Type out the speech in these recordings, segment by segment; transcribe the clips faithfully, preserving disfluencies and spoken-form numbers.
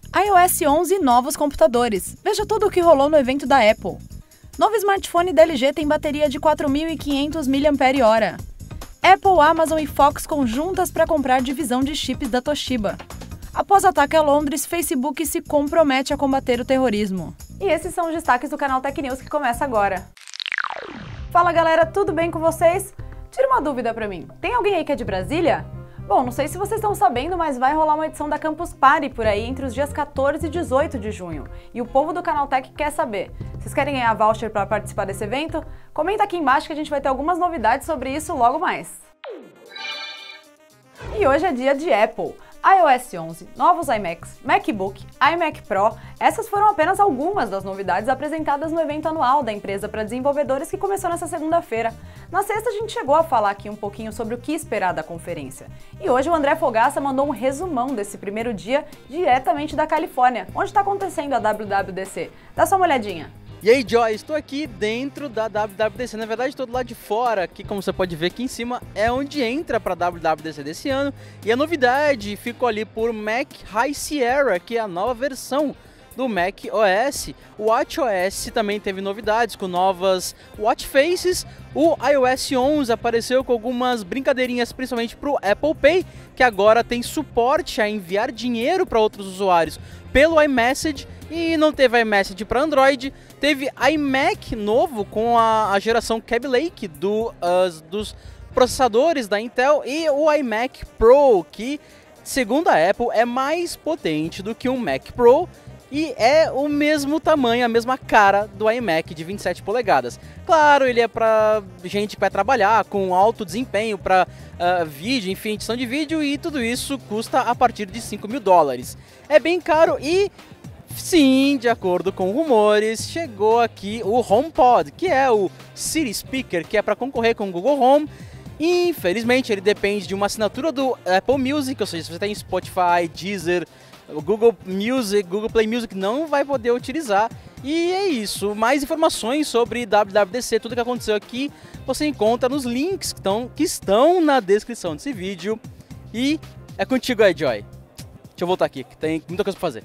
iOS onze e novos computadores. Veja tudo o que rolou no evento da Apple. Novo smartphone da L G tem bateria de quatro mil e quinhentos miliampères-hora. Apple, Amazon e Foxconn juntas para comprar divisão de chips da Toshiba. Após ataque a Londres, Facebook se compromete a combater o terrorismo. E esses são os destaques do canal Tech News que começa agora. Fala galera, tudo bem com vocês? Tira uma dúvida pra mim, tem alguém aí que é de Brasília? Bom, não sei se vocês estão sabendo, mas vai rolar uma edição da Campus Party por aí entre os dias quatorze e dezoito de junho. E o povo do canal Tech quer saber. Vocês querem ganhar voucher para participar desse evento? Comenta aqui embaixo que a gente vai ter algumas novidades sobre isso logo mais. E hoje é dia de Apple. iOS onze, novos iMacs, MacBook, iMac Pro, essas foram apenas algumas das novidades apresentadas no evento anual da empresa para desenvolvedores que começou nessa segunda-feira. Na sexta a gente chegou a falar aqui um pouquinho sobre o que esperar da conferência. E hoje o André Fogaça mandou um resumão desse primeiro dia diretamente da Califórnia, onde está acontecendo a W W D C. Dá só uma olhadinha. E aí, Joy, estou aqui dentro da W W D C, na verdade estou do lado de fora, que como você pode ver aqui em cima é onde entra para a W W D C desse ano, e a novidade ficou ali por Mac High Sierra, que é a nova versão do Mac O S. O WatchOS também teve novidades com novas Watch Faces, o iOS onze apareceu com algumas brincadeirinhas principalmente para o Apple Pay, que agora tem suporte a enviar dinheiro para outros usuários pelo iMessage, e não teve iMessage para Android. Teve iMac novo com a, a geração Kaby Lake do, uh, dos processadores da Intel, e o iMac Pro, que segundo a Apple é mais potente do que um Mac Pro e é o mesmo tamanho, a mesma cara do iMac de vinte e sete polegadas. Claro, ele é para gente que vai trabalhar com alto desempenho, para uh, vídeo, enfim, edição de vídeo, e tudo isso custa a partir de cinco mil dólares. É bem caro e... sim, de acordo com rumores, chegou aqui o HomePod, que é o City Speaker, que é para concorrer com o Google Home. Infelizmente, ele depende de uma assinatura do Apple Music, ou seja, se você tem Spotify, Deezer, Google Music, Google Play Music, não vai poder utilizar. E é isso. Mais informações sobre W W D C, tudo que aconteceu aqui, você encontra nos links que estão, que estão na descrição desse vídeo. E é contigo aí, Joy. Deixa eu voltar aqui, que tem muita coisa para fazer.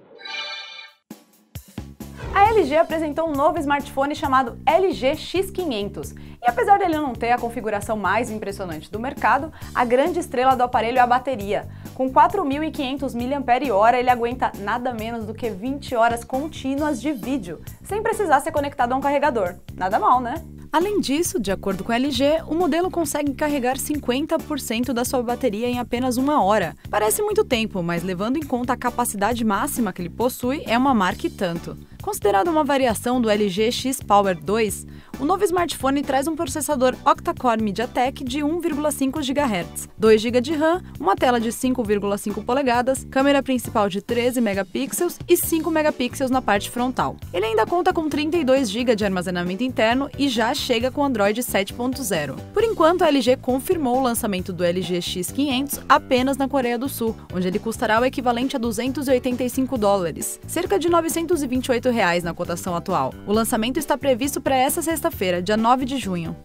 A L G apresentou um novo smartphone chamado L G X quinhentos. E apesar dele não ter a configuração mais impressionante do mercado, a grande estrela do aparelho é a bateria. Com quatro mil e quinhentos miliampères-hora, ele aguenta nada menos do que vinte horas contínuas de vídeo, sem precisar ser conectado a um carregador. Nada mal, né? Além disso, de acordo com a L G, o modelo consegue carregar cinquenta por cento da sua bateria em apenas uma hora. Parece muito tempo, mas levando em conta a capacidade máxima que ele possui, é uma marca e tanto. Considerado uma variação do L G X Power dois, o novo smartphone traz um processador octa-core MediaTek de um vírgula cinco gigahertz, dois gigas de RAM, uma tela de cinco vírgula cinco polegadas, câmera principal de treze megapixels e cinco megapixels na parte frontal. Ele ainda conta com trinta e dois gigas de armazenamento interno e já chega com Android sete ponto zero. Por enquanto, a L G confirmou o lançamento do L G X quinhentos apenas na Coreia do Sul, onde ele custará o equivalente a duzentos e oitenta e cinco dólares, cerca de novecentos e vinte e oito reais na cotação atual. O lançamento está previsto para essa sexta-feira, dia nove de junho.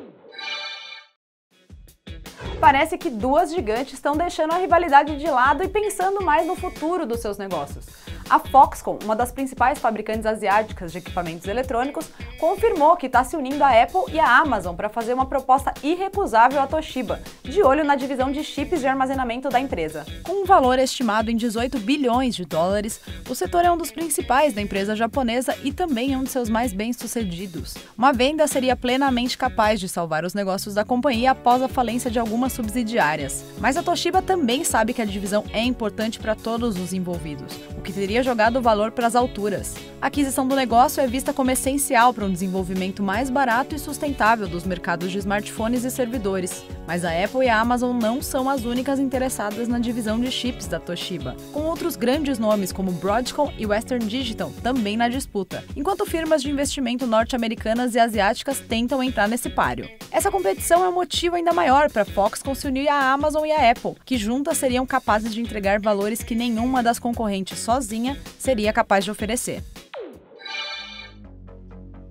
Parece que duas gigantes estão deixando a rivalidade de lado e pensando mais no futuro dos seus negócios. A Foxconn, uma das principais fabricantes asiáticas de equipamentos eletrônicos, confirmou que está se unindo à Apple e à Amazon para fazer uma proposta irrecusável à Toshiba, de olho na divisão de chips de armazenamento da empresa. Com um valor estimado em dezoito bilhões de dólares, o setor é um dos principais da empresa japonesa e também é um de seus mais bem-sucedidos. Uma venda seria plenamente capaz de salvar os negócios da companhia após a falência de algumas subsidiárias. Mas a Toshiba também sabe que a divisão é importante para todos os envolvidos, o que teria jogado o valor para as alturas. A aquisição do negócio é vista como essencial para um desenvolvimento mais barato e sustentável dos mercados de smartphones e servidores. Mas a Apple e a Amazon não são as únicas interessadas na divisão de chips da Toshiba, com outros grandes nomes como Broadcom e Western Digital também na disputa, enquanto firmas de investimento norte-americanas e asiáticas tentam entrar nesse páreo. Essa competição é um motivo ainda maior para a Foxconn se unir à Amazon e à Apple, que juntas seriam capazes de entregar valores que nenhuma das concorrentes sozinha seria capaz de oferecer.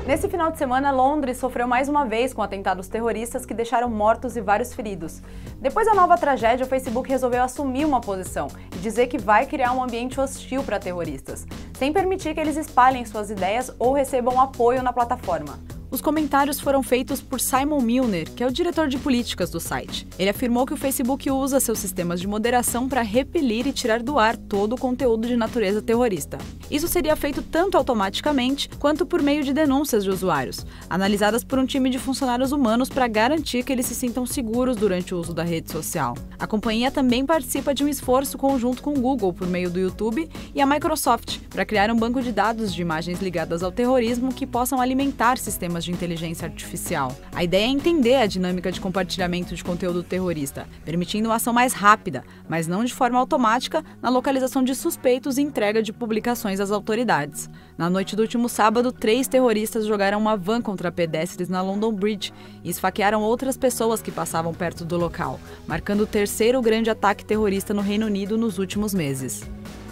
Nesse final de semana, Londres sofreu mais uma vez com atentados terroristas que deixaram mortos e vários feridos. Depois da nova tragédia, o Facebook resolveu assumir uma posição e dizer que vai criar um ambiente hostil para terroristas, sem permitir que eles espalhem suas ideias ou recebam apoio na plataforma. Os comentários foram feitos por Simon Milner, que é o diretor de políticas do site. Ele afirmou que o Facebook usa seus sistemas de moderação para repelir e tirar do ar todo o conteúdo de natureza terrorista. Isso seria feito tanto automaticamente quanto por meio de denúncias de usuários, analisadas por um time de funcionários humanos para garantir que eles se sintam seguros durante o uso da rede social. A companhia também participa de um esforço conjunto com o Google por meio do YouTube e a Microsoft para criar um banco de dados de imagens ligadas ao terrorismo que possam alimentar sistemas de inteligência artificial. A ideia é entender a dinâmica de compartilhamento de conteúdo terrorista, permitindo uma ação mais rápida, mas não de forma automática, na localização de suspeitos e entrega de publicações às autoridades. Na noite do último sábado, três terroristas jogaram uma van contra pedestres na London Bridge e esfaquearam outras pessoas que passavam perto do local, marcando o terceiro grande ataque terrorista no Reino Unido nos últimos meses.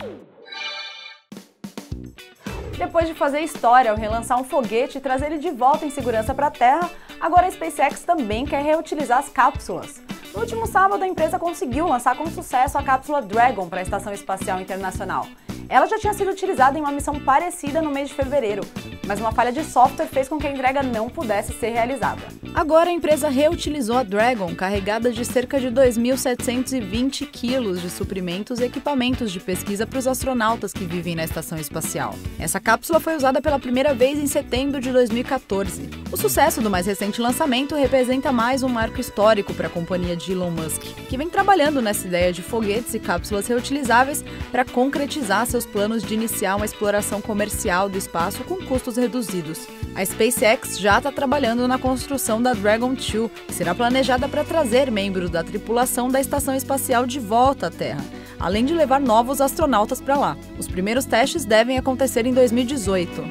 Depois de fazer história ao relançar um foguete e trazer ele de volta em segurança para a Terra, agora a SpaceX também quer reutilizar as cápsulas. No último sábado, a empresa conseguiu lançar com sucesso a cápsula Dragon para a Estação Espacial Internacional. Ela já tinha sido utilizada em uma missão parecida no mês de fevereiro, mas uma falha de software fez com que a entrega não pudesse ser realizada. Agora a empresa reutilizou a Dragon, carregada de cerca de dois mil setecentos e vinte quilos de suprimentos e equipamentos de pesquisa para os astronautas que vivem na estação espacial. Essa cápsula foi usada pela primeira vez em setembro de dois mil e quatorze. O sucesso do mais recente lançamento representa mais um marco histórico para a companhia de Elon Musk, que vem trabalhando nessa ideia de foguetes e cápsulas reutilizáveis para concretizar seus planos de iniciar uma exploração comercial do espaço com custos reduzidos. A SpaceX já está trabalhando na construção da Dragon dois, que será planejada para trazer membros da tripulação da estação espacial de volta à Terra, além de levar novos astronautas para lá. Os primeiros testes devem acontecer em dois mil e dezoito.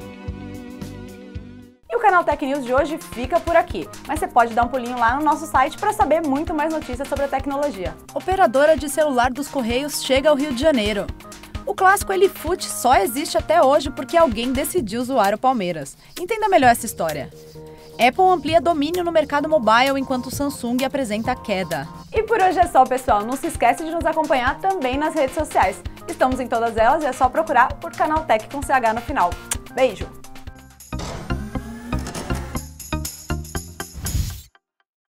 E o Canal Tech News de hoje fica por aqui, mas você pode dar um pulinho lá no nosso site para saber muito mais notícias sobre a tecnologia. Operadora de celular dos Correios chega ao Rio de Janeiro. O clássico Elifoot só existe até hoje porque alguém decidiu zoar o Palmeiras. Entenda melhor essa história. Apple amplia domínio no mercado mobile enquanto Samsung apresenta queda. E por hoje é só, pessoal. Não se esquece de nos acompanhar também nas redes sociais. Estamos em todas elas e é só procurar por Canal Tech com C H no final. Beijo!